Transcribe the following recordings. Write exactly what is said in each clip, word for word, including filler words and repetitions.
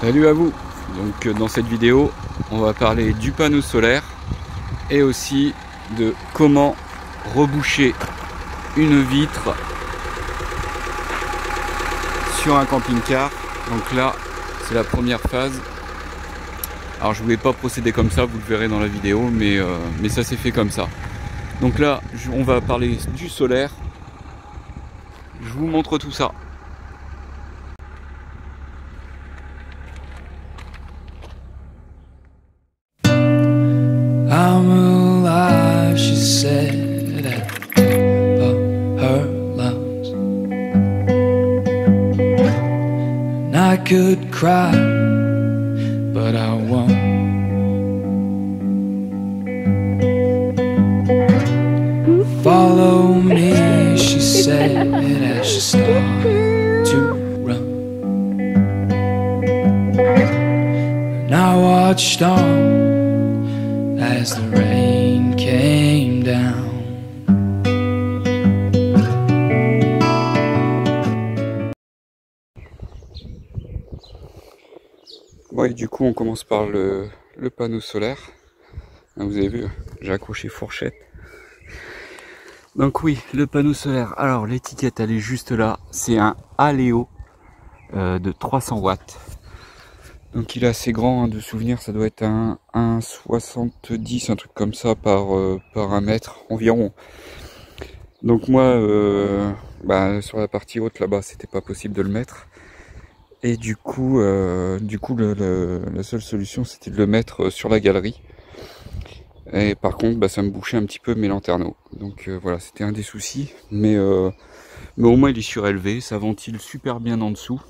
Salut à vous. Donc dans cette vidéo on va parler du panneau solaire et aussi de comment reboucher une vitre sur un camping-car. Donc là c'est la première phase. Alors je voulais pas procéder comme ça, vous le verrez dans la vidéo, mais, euh, mais ça s'est fait comme ça. Donc là on va parler du solaire. Je vous montre tout ça. I'm alive, she said at her lungs. And I could cry, but I won't. Follow me, she said as she started to run. And I watched on as the rain came down. Bon, et du coup on commence par le, le panneau solaire. Vous avez vu, j'ai accroché fourchette. Donc oui, le panneau solaire. Alors l'étiquette elle est juste là. C'est un Aléo euh, de trois cents watts. Donc il est assez grand, hein, de souvenir, ça doit être un un virgule soixante-dix, un truc comme ça par, euh, par un mètre environ. Donc moi, euh, bah, sur la partie haute là-bas, c'était pas possible de le mettre. Et du coup, euh, du coup le, le, la seule solution c'était de le mettre sur la galerie. Et par contre, bah, ça me bouchait un petit peu mes lanterneaux. Donc euh, voilà, c'était un des soucis. Mais, euh, mais au moins il est surélevé, ça ventile super bien en dessous.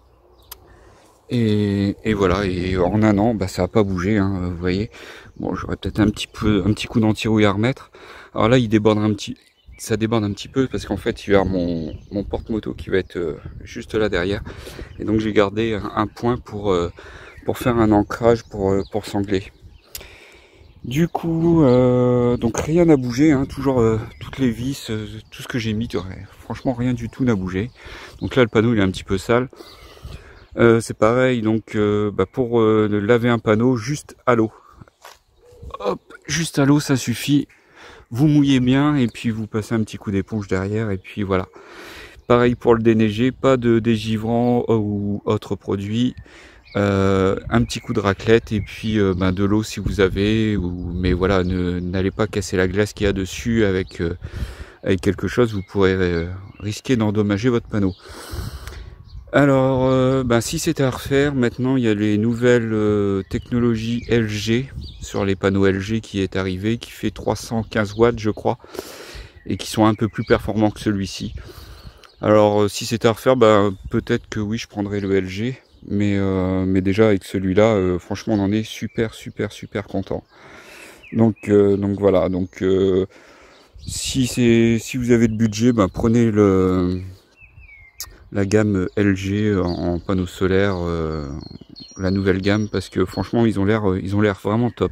Et, et voilà, et en un an, bah, ça n'a pas bougé, hein, vous voyez. Bon, j'aurais peut-être un petit peu, un petit coup d'anti-rouille à remettre. Alors là, il déborde un petit, ça déborde un petit peu parce qu'en fait, il y a mon, mon porte-moto qui va être euh, juste là derrière. Et donc, j'ai gardé un, un point pour, euh, pour faire un ancrage pour, euh, pour sangler. Du coup, euh, donc rien n'a bougé, hein, toujours euh, toutes les vis, euh, tout ce que j'ai mis, franchement, rien du tout n'a bougé. Donc là, le panneau, il est un petit peu sale. Euh, c'est pareil, donc euh, bah pour euh, laver un panneau, juste à l'eau. Hop, juste à l'eau, ça suffit. Vous mouillez bien et puis vous passez un petit coup d'éponge derrière et puis voilà. Pareil pour le déneiger, pas de dégivrant ou autre produit. Euh, un petit coup de raclette et puis euh, bah, de l'eau si vous avez. Ou, mais voilà, ne n'allez pas casser la glace qu'il y a dessus avec, euh, avec quelque chose. Vous pourrez euh, risquer d'endommager votre panneau. Alors, euh, ben, si c'était à refaire, maintenant il y a les nouvelles euh, technologies L G sur les panneaux L G qui est arrivé, qui fait trois cent quinze watts je crois, et qui sont un peu plus performants que celui-ci. Alors euh, si c'était à refaire, ben, peut-être que oui je prendrais le L G, mais, euh, mais déjà avec celui-là, euh, franchement on en est super super super content. Donc, euh, donc voilà, donc euh, si, c'est, si vous avez le budget, ben, prenez le... la gamme L G en panneaux solaires, euh, la nouvelle gamme, parce que franchement ils ont l'air ils ont l'air vraiment top.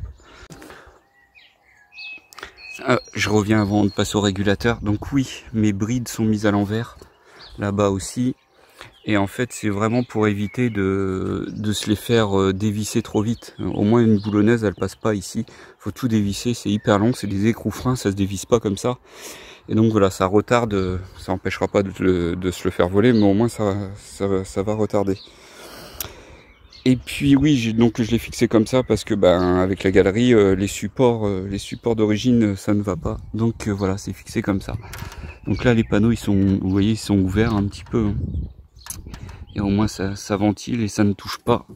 Ah, je reviens avant de passer au régulateur. Donc oui, mes brides sont mises à l'envers, là-bas aussi. Et en fait c'est vraiment pour éviter de, de se les faire dévisser trop vite. Au moins une boulonneuse elle passe pas ici. Faut tout dévisser, c'est hyper long, c'est des écrous freins, ça se dévisse pas comme ça. Et donc voilà, ça retarde, ça empêchera pas de, le, de se le faire voler, mais au moins ça, ça, ça va retarder. Et puis oui, donc je l'ai fixé comme ça parce que ben avec la galerie, euh, les supports, euh, les supports d'origine, ça ne va pas. Donc euh, voilà, c'est fixé comme ça. Donc là les panneaux, ils sont, vous voyez, ils sont ouverts un petit peu. Hein. Et au moins ça, ça ventile et ça ne touche pas.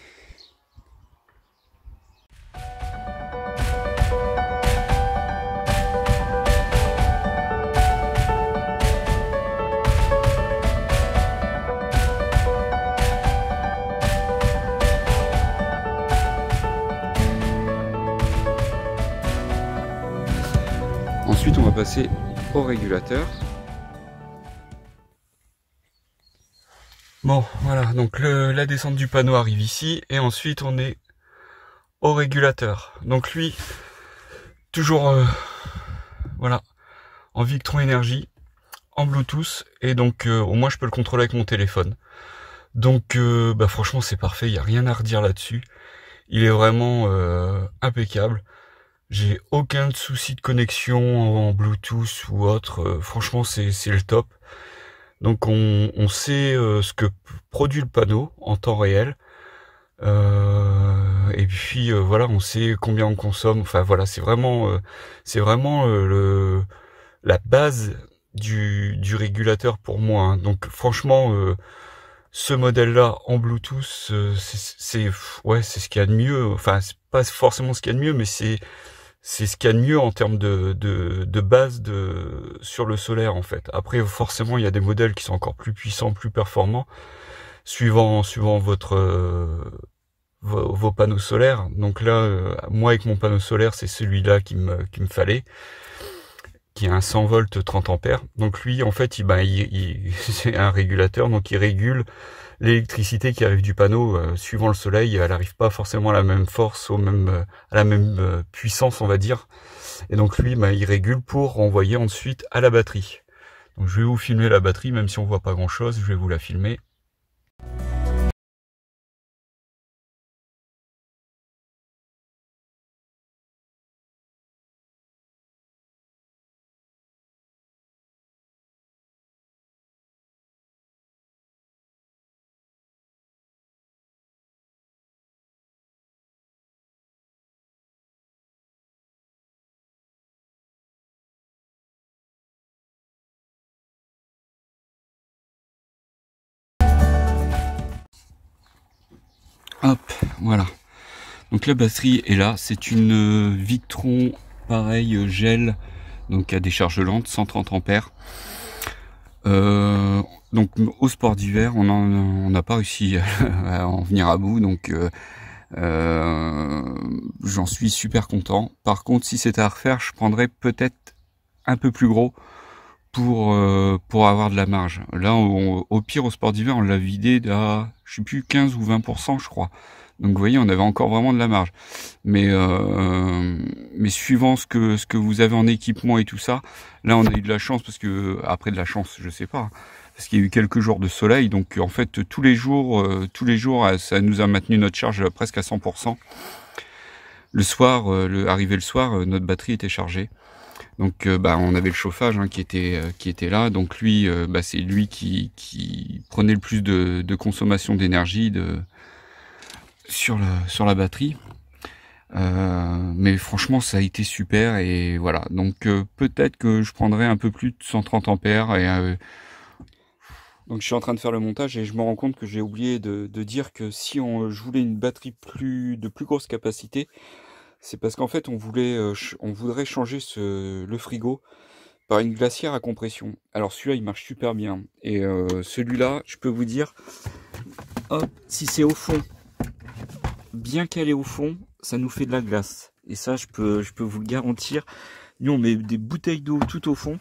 Ensuite, on va passer au régulateur. Bon, voilà, donc le, la descente du panneau arrive ici, et ensuite on est au régulateur. Donc lui, toujours, euh, voilà, en Victron Énergie, en Bluetooth, et donc euh, au moins je peux le contrôler avec mon téléphone. Donc euh, bah franchement c'est parfait, il n'y a rien à redire là-dessus. Il est vraiment euh, impeccable. J'ai aucun souci de connexion en Bluetooth ou autre. Euh, franchement c'est c'est le top. Donc on, on sait euh, ce que produit le panneau en temps réel. Euh, et puis euh, voilà, on sait combien on consomme. Enfin voilà, c'est vraiment, euh, c'est vraiment euh, le, la base du, du régulateur pour moi. Hein. Donc franchement, euh, ce modèle-là en Bluetooth, euh, c'est, c'est, ouais, c'est ce qu'il y a de mieux. Enfin, c'est pas forcément ce qu'il y a de mieux, mais c'est, c'est ce qu'il y a de mieux en termes de, de, de base de sur le solaire en fait. Après, forcément, il y a des modèles qui sont encore plus puissants, plus performants, suivant, suivant votre euh, vos, vos panneaux solaires. Donc là, euh, moi avec mon panneau solaire, c'est celui-là qui me, qui me fallait, qui a un cent volts trente ampères. Donc lui, en fait, il, ben, il, il, c'est un régulateur, donc il régule l'électricité qui arrive du panneau euh, suivant le soleil. Elle n'arrive pas forcément à la même force, au même, euh, à la même euh, puissance, on va dire. Et donc lui, ben, il régule pour renvoyer ensuite à la batterie. Donc je vais vous filmer la batterie, même si on voit pas grand-chose, je vais vous la filmer. Hop, voilà. Donc la batterie est là, c'est une Victron pareil gel, donc à décharge lente, cent trente ampères. Euh, donc au sport d'hiver, on n'a pas réussi à en venir à bout, donc euh, euh, j'en suis super content. Par contre, si c'était à refaire, je prendrais peut-être un peu plus gros pour euh, pour avoir de la marge. Là, on, au pire, au sport d'hiver, on l'a vidé à, je sais plus, quinze ou vingt pour cent, je crois. Donc vous voyez, on avait encore vraiment de la marge. Mais euh, mais suivant ce que ce que vous avez en équipement et tout ça, là on a eu de la chance parce que après de la chance, je sais pas, parce qu'il y a eu quelques jours de soleil. Donc en fait tous les jours, euh, tous les jours, ça nous a maintenu notre charge presque à cent pour cent. Le soir, euh, le, arrivé le soir, euh, notre batterie était chargée. Donc euh, bah, on avait le chauffage hein, qui était euh, qui était là. Donc lui, euh, bah, c'est lui qui qui prenait le plus de, de consommation d'énergie de sur la sur la batterie. Euh, mais franchement ça a été super et voilà. Donc euh, peut-être que je prendrai un peu plus de cent trente ampères et euh, donc je suis en train de faire le montage et je me rends compte que j'ai oublié de, de dire que si on, je voulais une batterie plus de plus grosse capacité, c'est parce qu'en fait on voulait euh, on voudrait changer ce le frigo par une glacière à compression. Alors celui-là il marche super bien et euh, celui-là je peux vous dire, hop, si c'est au fond, bien calé au fond, ça nous fait de la glace. Et ça, je peux, je peux vous le garantir. Nous, on met des bouteilles d'eau tout au fond,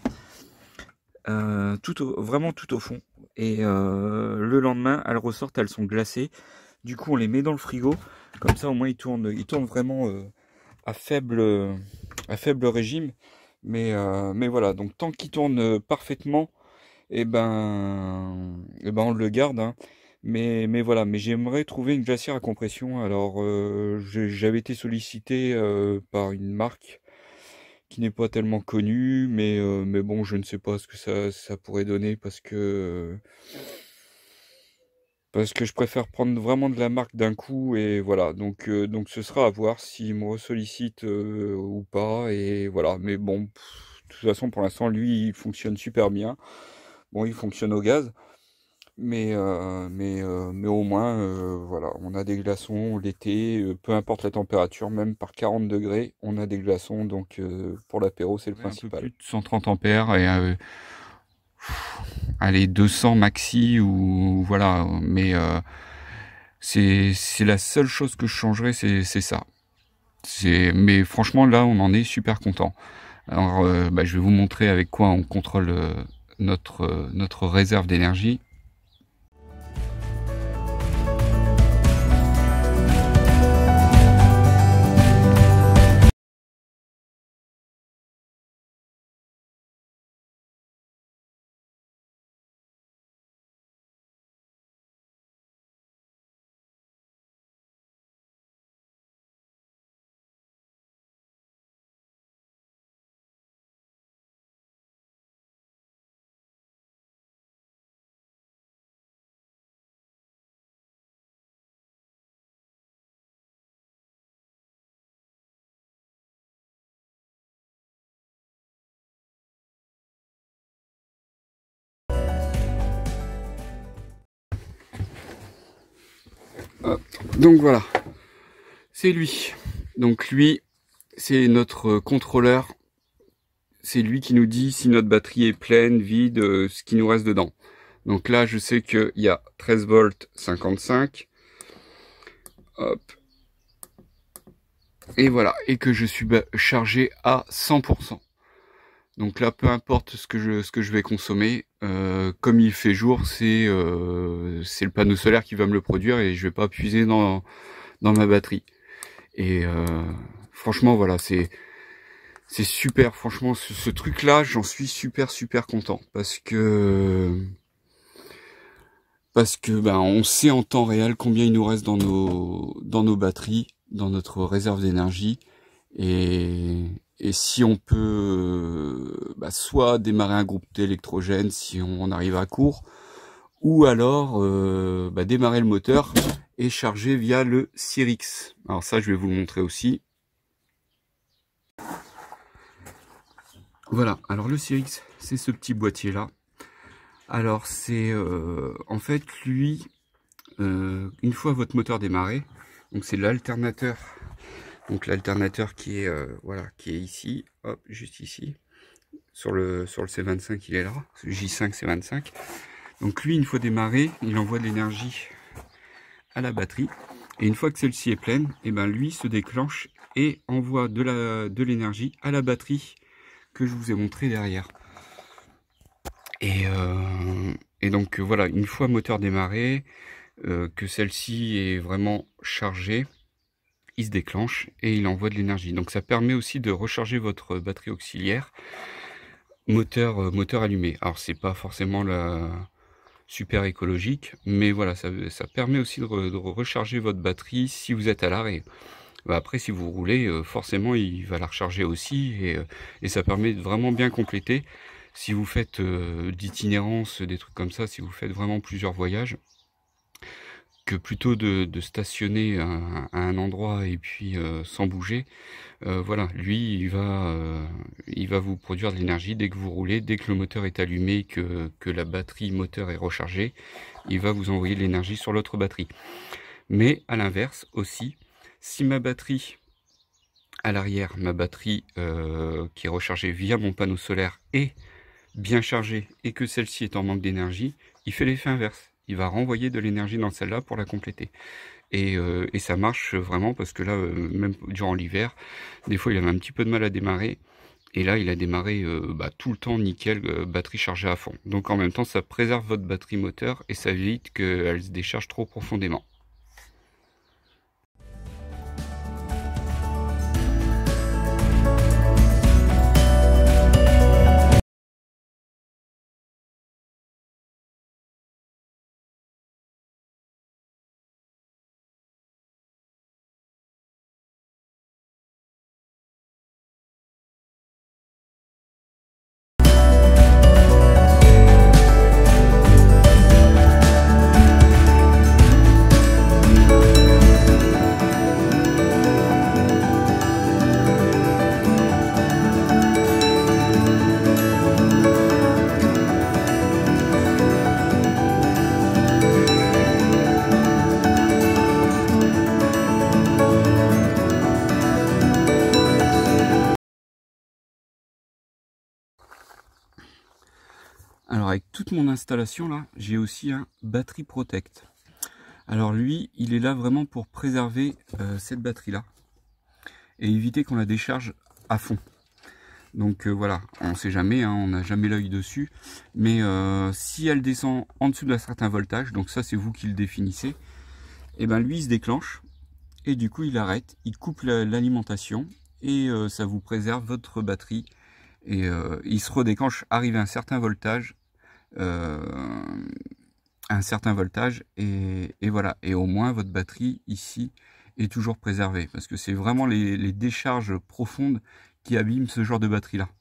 euh, tout au, vraiment tout au fond. Et euh, le lendemain, elles ressortent, elles sont glacées. Du coup, on les met dans le frigo. Comme ça, au moins, ils tournent, ils tournent vraiment euh, à faible, à faible régime. Mais, euh, mais voilà. Donc, tant qu'ils tournent parfaitement, et ben, et ben, on le garde. Hein. Mais, mais voilà, mais j'aimerais trouver une glacière à compression. Alors, euh, j'avais été sollicité euh, par une marque qui n'est pas tellement connue, mais, euh, mais bon, je ne sais pas ce que ça, ça pourrait donner parce que parce que je préfère prendre vraiment de la marque d'un coup et voilà. Donc, euh, donc ce sera à voir s'il me sollicite euh, ou pas et voilà. Mais bon, pff, de toute façon, pour l'instant, lui, il fonctionne super bien. Bon, il fonctionne au gaz. Mais, euh, mais, euh, mais au moins, euh, voilà, on a des glaçons l'été, euh, peu importe la température, même par quarante degrés, on a des glaçons, donc euh, pour l'apéro, c'est le principal. Un peu plus de cent trente ampères et euh, allez, deux cents maxi ou voilà, mais euh, c'est c'est la seule chose que je changerais, c'est c'est ça. C'est, mais franchement, là, on en est super content. Alors, euh, bah, je vais vous montrer avec quoi on contrôle euh, notre, euh, notre réserve d'énergie. Hop. Donc voilà, c'est lui. Donc lui, c'est notre contrôleur. C'est lui qui nous dit si notre batterie est pleine, vide, euh, ce qui nous reste dedans. Donc là, je sais qu'il y a treize volts cinquante-cinq. Hop. Et voilà, et que je suis chargé à cent pour cent. Donc là, peu importe ce que je, ce que je vais consommer, euh, comme il fait jour, c'est euh, c'est le panneau solaire qui va me le produire et je vais pas puiser dans, dans ma batterie. Et euh, franchement, voilà, c'est c'est super. Franchement, ce, ce truc-là, j'en suis super, super content. Parce que... Parce que ben, on sait en temps réel combien il nous reste dans nos, dans nos batteries, dans notre réserve d'énergie. Et... Et si on peut bah, soit démarrer un groupe d'électrogène si on arrive à court, ou alors euh, bah, démarrer le moteur et charger via le Cyrix. Alors ça, je vais vous le montrer aussi. Voilà, alors le Cyrix, c'est ce petit boîtier là. Alors c'est euh, en fait lui, euh, une fois votre moteur démarré, donc c'est l'alternateur. Donc l'alternateur qui est euh, voilà, qui est ici, hop, juste ici, sur le sur le C vingt-cinq, il est là, J cinq C vingt-cinq. Donc lui, une fois démarré, il envoie de l'énergie à la batterie, et une fois que celle-ci est pleine, et ben lui se déclenche et envoie de la de l'énergie à la batterie que je vous ai montré derrière. Et euh, et donc voilà, une fois moteur démarré, euh, que celle-ci est vraiment chargée, il se déclenche et il envoie de l'énergie. Donc ça permet aussi de recharger votre batterie auxiliaire moteur euh, moteur allumé. Alors c'est pas forcément la super écologique, mais voilà, ça, ça permet aussi de, re, de recharger votre batterie si vous êtes à l'arrêt. Bah après, si vous roulez, euh, forcément il va la recharger aussi, et, euh, et ça permet de vraiment bien compléter. Si vous faites euh, d'itinérance, des trucs comme ça, si vous faites vraiment plusieurs voyages, que plutôt de, de stationner à, à un endroit et puis euh, sans bouger, euh, voilà, lui il va, euh, il va vous produire de l'énergie dès que vous roulez, dès que le moteur est allumé, que, que la batterie moteur est rechargée, il va vous envoyer de l'énergie sur l'autre batterie. Mais à l'inverse aussi, si ma batterie à l'arrière, ma batterie euh, qui est rechargée via mon panneau solaire est bien chargée et que celle-ci est en manque d'énergie, il fait l'effet inverse. Il va renvoyer de l'énergie dans celle-là pour la compléter. Et, euh, et ça marche vraiment parce que là, euh, même durant l'hiver, des fois il avait un petit peu de mal à démarrer. Et là, il a démarré euh, bah, tout le temps nickel, euh, batterie chargée à fond. Donc en même temps, ça préserve votre batterie moteur et ça évite qu'elle se décharge trop profondément. Alors avec toute mon installation là, j'ai aussi un batterie protect. Alors lui, il est là vraiment pour préserver euh, cette batterie là et éviter qu'on la décharge à fond. Donc euh, voilà, on ne sait jamais, hein, on n'a jamais l'œil dessus, mais euh, si elle descend en dessous d'un certain voltage, donc ça c'est vous qui le définissez, et ben lui il se déclenche et du coup il arrête, il coupe l'alimentation et euh, ça vous préserve votre batterie. Et euh, il se redéclenche arrivé à un certain voltage, euh, un certain voltage, et, et voilà. Et au moins votre batterie ici est toujours préservée, parce que c'est vraiment les, les décharges profondes qui abîment ce genre de batterie là.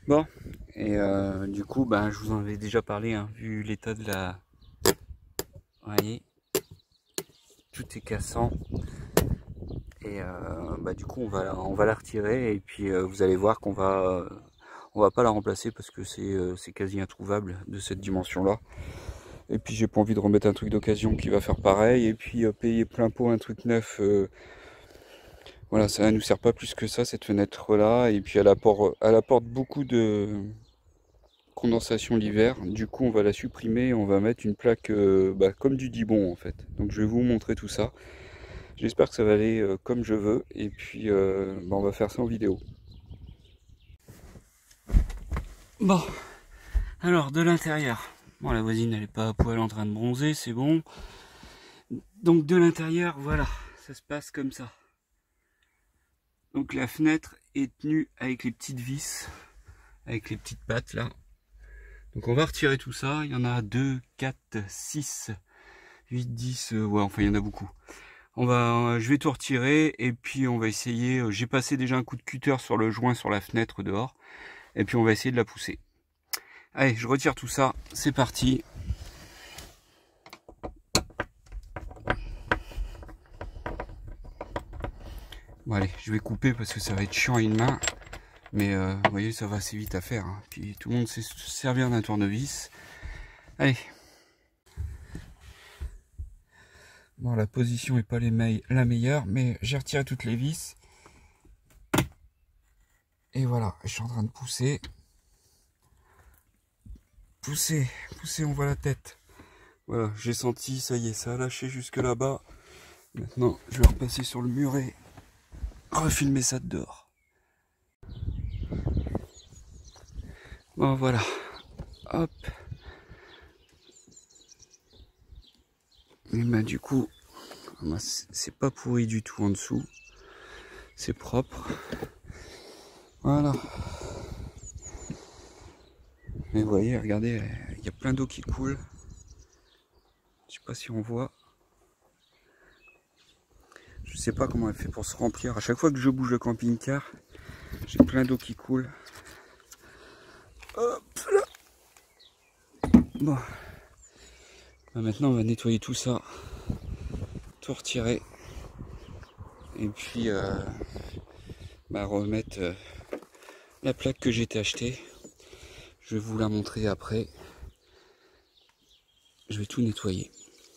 Bon, et euh, du coup, bah, je vous en avais déjà parlé, hein, vu l'état de la... Vous voyez, tout est cassant. Et euh, bah, du coup, on va, on va la retirer, et puis euh, vous allez voir qu'on va... Euh, on va pas la remplacer parce que c'est euh, c'est quasi introuvable de cette dimension-là. Et puis j'ai pas envie de remettre un truc d'occasion qui va faire pareil, et puis euh, payer plein pot un truc neuf... Euh, voilà, ça ne nous sert pas plus que ça, cette fenêtre-là. Et puis elle apporte, elle apporte beaucoup de condensation l'hiver. Du coup, on va la supprimer. On va mettre une plaque euh, bah, comme du Dibond en fait. Donc je vais vous montrer tout ça. J'espère que ça va aller euh, comme je veux. Et puis, euh, bah, on va faire ça en vidéo. Bon, alors de l'intérieur. Bon, la voisine, elle n'est pas à poil en train de bronzer, c'est bon. Donc de l'intérieur, voilà, ça se passe comme ça. Donc la fenêtre est tenue avec les petites vis, avec les petites pattes là. Donc on va retirer tout ça, il y en a deux, quatre, six, huit, dix, euh, ouais enfin il y en a beaucoup. On va, euh, je vais tout retirer et puis on va essayer, euh, j'ai passé déjà un coup de cutter sur le joint sur la fenêtre dehors. Et puis on va essayer de la pousser. Allez, je retire tout ça, c'est parti. Bon allez, je vais couper parce que ça va être chiant à une main. Mais euh, vous voyez, ça va assez vite à faire. Hein. Puis tout le monde sait se servir d'un tournevis. Allez. Bon, la position n'est pas les me la meilleure, mais j'ai retiré toutes les vis. Et voilà, je suis en train de pousser. Pousser, pousser, on voit la tête. Voilà, j'ai senti, ça y est, ça a lâché jusque là-bas. Maintenant, je vais repasser sur le muret. Refilmer ça de dehors. Bon, voilà. Hop. Et bah, du coup, c'est pas pourri du tout en dessous. C'est propre. Voilà. Mais vous voyez, regardez, il y a plein d'eau qui coule. Je sais pas si on voit. Je sais pas comment elle fait pour se remplir. À chaque fois que je bouge le camping-car, j'ai plein d'eau qui coule. Hop là. Bon. Bah maintenant, on va nettoyer tout ça. Tout retirer. Et puis, euh, bah remettre euh, la plaque que j'ai été achetée. Je vais vous la montrer après. Je vais tout nettoyer.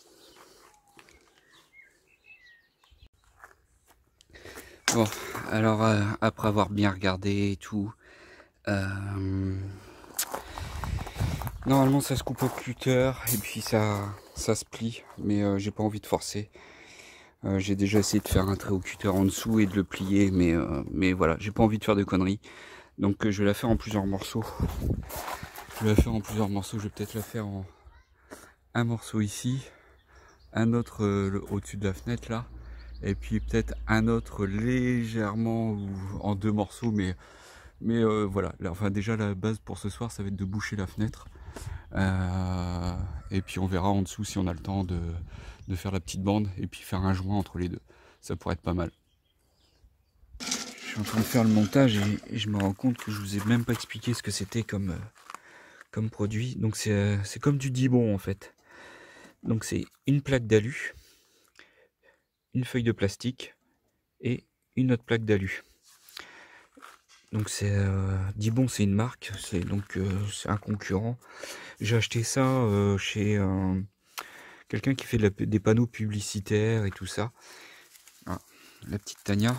Bon, alors euh, après avoir bien regardé et tout, euh, normalement ça se coupe au cutter et puis ça, ça se plie, mais euh, j'ai pas envie de forcer. Euh, j'ai déjà essayé de faire un trait au cutter en dessous et de le plier, mais, euh, mais voilà, j'ai pas envie de faire de conneries. Donc euh, je vais la faire en plusieurs morceaux. Je vais la faire en plusieurs morceaux, je vais peut-être la faire en un morceau ici, un autre euh, au-dessus de la fenêtre là. Et puis peut-être un autre légèrement ou en deux morceaux, mais mais euh, voilà. Là, enfin déjà la base pour ce soir, ça va être de boucher la fenêtre. Euh, et puis on verra en dessous si on a le temps de, de faire la petite bande et puis faire un joint entre les deux. Ça pourrait être pas mal. Je suis en train de faire le montage et, et je me rends compte que je vous ai même pas expliqué ce que c'était comme euh, comme produit. Donc c'est euh, c'est comme du Dibond en fait. Donc c'est une plaque d'alu, une feuille de plastique et une autre plaque d'alu. Donc c'est euh, Dibond, c'est une marque, c'est donc euh, c'est un concurrent. J'ai acheté ça euh, chez euh, quelqu'un qui fait de la, des panneaux publicitaires et tout ça. Ah, la petite Tania.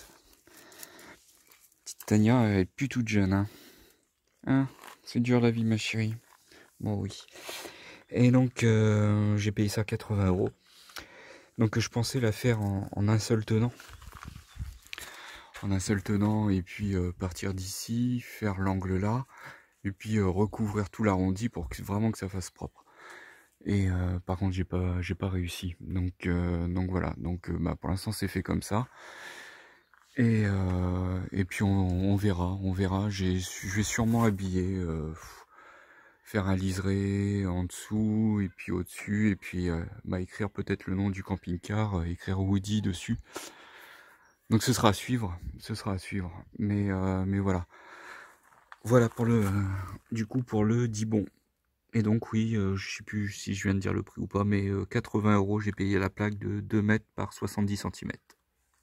Petite Tania, elle est plus toute jeune. Hein. Hein, c'est dur la vie, ma chérie. Bon oui. Et donc euh, j'ai payé ça quatre-vingts euros. Donc je pensais la faire en, en un seul tenant. En un seul tenant et puis euh, partir d'ici, faire l'angle là, et puis euh, recouvrir tout l'arrondi pour que vraiment que ça fasse propre. Et euh, par contre j'ai pas j'ai pas réussi. Donc euh, donc voilà. Donc euh, bah, pour l'instant c'est fait comme ça. Et euh, et puis on, on verra, on verra. J'ai je vais sûrement habiller. Euh, faire un liseré en dessous et puis au dessus et puis euh, bah, écrire peut-être le nom du camping-car, euh, écrire Woody dessus. Donc ce sera à suivre, ce sera à suivre. Mais euh, mais voilà. Voilà pour le, euh, du coup pour le Dibond. Et donc oui, euh, je sais plus si je viens de dire le prix ou pas, mais euh, quatre-vingts euros, j'ai payé la plaque de deux mètres par soixante-dix centimètres.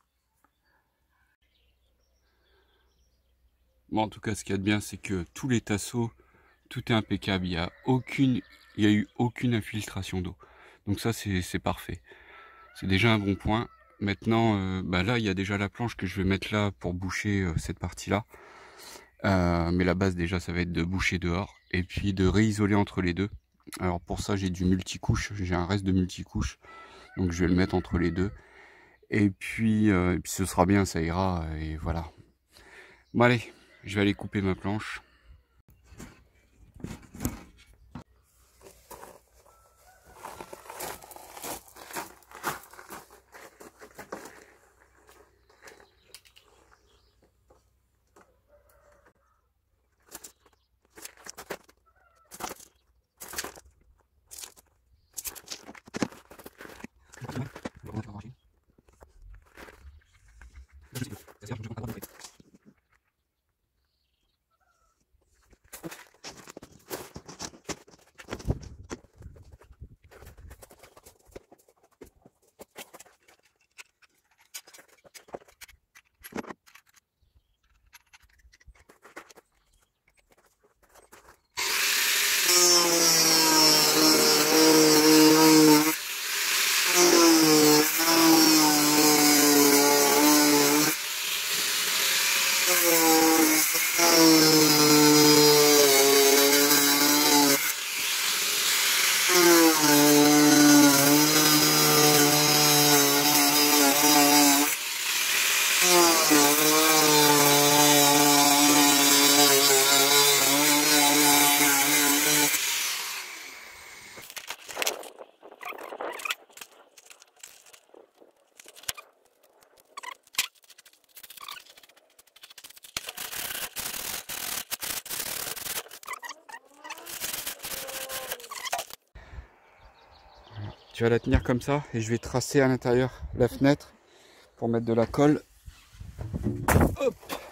Bon, en tout cas, ce qu'il y a de bien, c'est que tous les tasseaux, tout est impeccable. Il y a aucune, il y a eu aucune infiltration d'eau. Donc ça, c'est parfait. C'est déjà un bon point. Maintenant, euh, bah là, il y a déjà la planche que je vais mettre là pour boucher euh, cette partie-là. Euh, mais la base, déjà, ça va être de boucher dehors et puis de réisoler entre les deux. Alors pour ça, j'ai du multicouche. J'ai un reste de multicouche. Donc je vais le mettre entre les deux. Et puis, euh, et puis ce sera bien, ça ira. Et voilà. Bon allez, je vais aller couper ma planche. Tu vas la tenir comme ça et je vais tracer à l'intérieur la fenêtre pour mettre de la colle. Hop.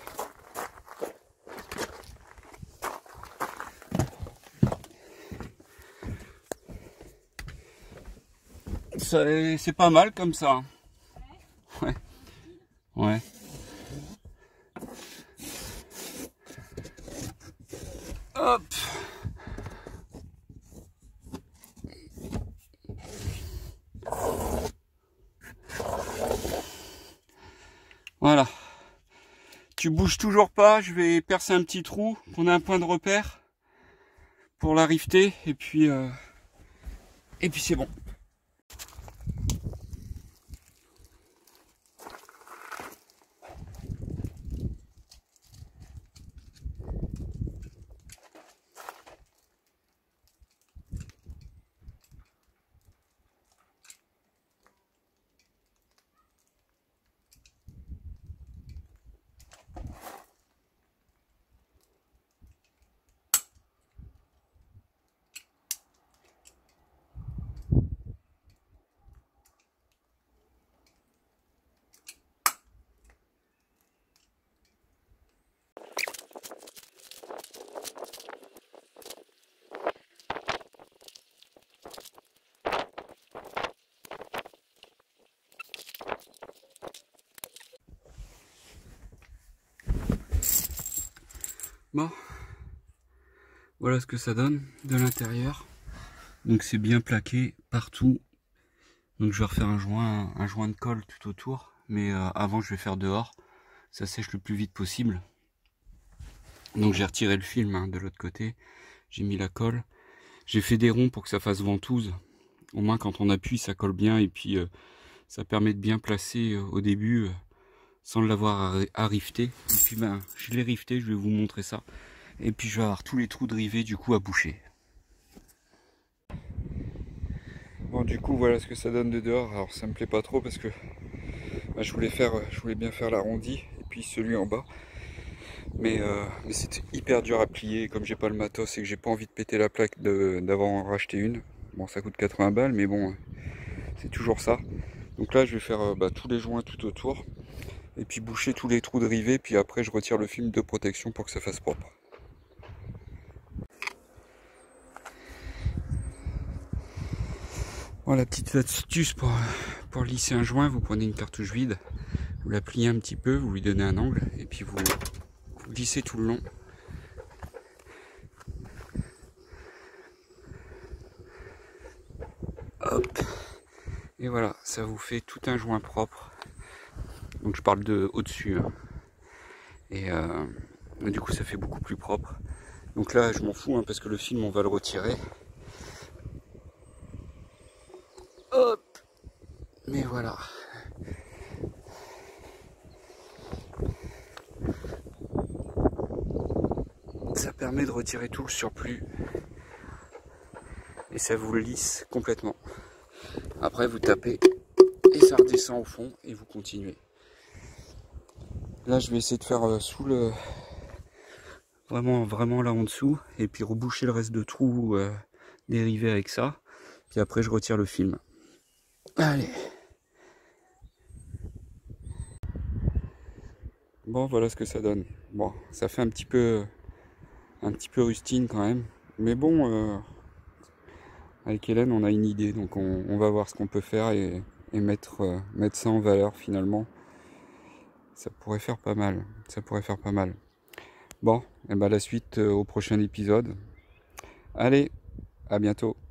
C'est pas mal comme ça. Ouais. Ouais. Hop. Voilà. Tu bouges toujours pas, je vais percer un petit trou, qu'on a un point de repère pour la rifter et puis euh, et puis c'est bon. Bon, voilà ce que ça donne de l'intérieur. Donc c'est bien plaqué partout. Donc je vais refaire un joint, un joint de colle tout autour. Mais euh, avant je vais faire dehors. Ça sèche le plus vite possible. Donc j'ai retiré le film hein, de l'autre côté. J'ai mis la colle. J'ai fait des ronds pour que ça fasse ventouse. Au moins quand on appuie ça colle bien. Et puis euh, ça permet de bien placer euh, au début. Euh, sans l'avoir à, à rifter. Et puis ben je l'ai rifté, je vais vous montrer ça. Et puis je vais avoir tous les trous de rivet du coup à boucher. Bon du coup voilà ce que ça donne de dehors. Alors ça me plaît pas trop parce que ben, je voulais faire, je voulais bien faire l'arrondi et puis celui en bas. Mais, euh, mais c'était hyper dur à plier. Comme j'ai pas le matos et que j'ai pas envie de péter la plaque d'avoir en racheté une. Bon ça coûte quatre-vingts balles mais bon c'est toujours ça. Donc là je vais faire bah, tous les joints tout autour. Et puis boucher tous les trous de rivet, puis après je retire le film de protection pour que ça fasse propre. Bon, la petite astuce pour, pour lisser un joint, vous prenez une cartouche vide, vous la pliez un petit peu, vous lui donnez un angle, et puis vous, vous lissez tout le long. Hop. Et voilà, ça vous fait tout un joint propre. Donc je parle de au-dessus. Hein. Et euh, du coup ça fait beaucoup plus propre. Donc là je m'en fous hein, parce que le film on va le retirer. Hop. Mais voilà. Ça permet de retirer tout le surplus. Et ça vous le lisse complètement. Après vous tapez et ça redescend au fond et vous continuez. Là je vais essayer de faire euh, sous le... Vraiment, vraiment là en dessous. Et puis reboucher le reste de trous euh, dérivés avec ça. Puis après je retire le film. Allez. Bon voilà ce que ça donne. Bon ça fait un petit peu un petit peu rustine quand même. Mais bon euh, avec Hélène on a une idée. Donc on, on va voir ce qu'on peut faire et, et mettre, euh, mettre ça en valeur finalement. Ça pourrait faire pas mal. Ça pourrait faire pas mal. Bon, et ben la suite euh, au prochain épisode. Allez, à bientôt.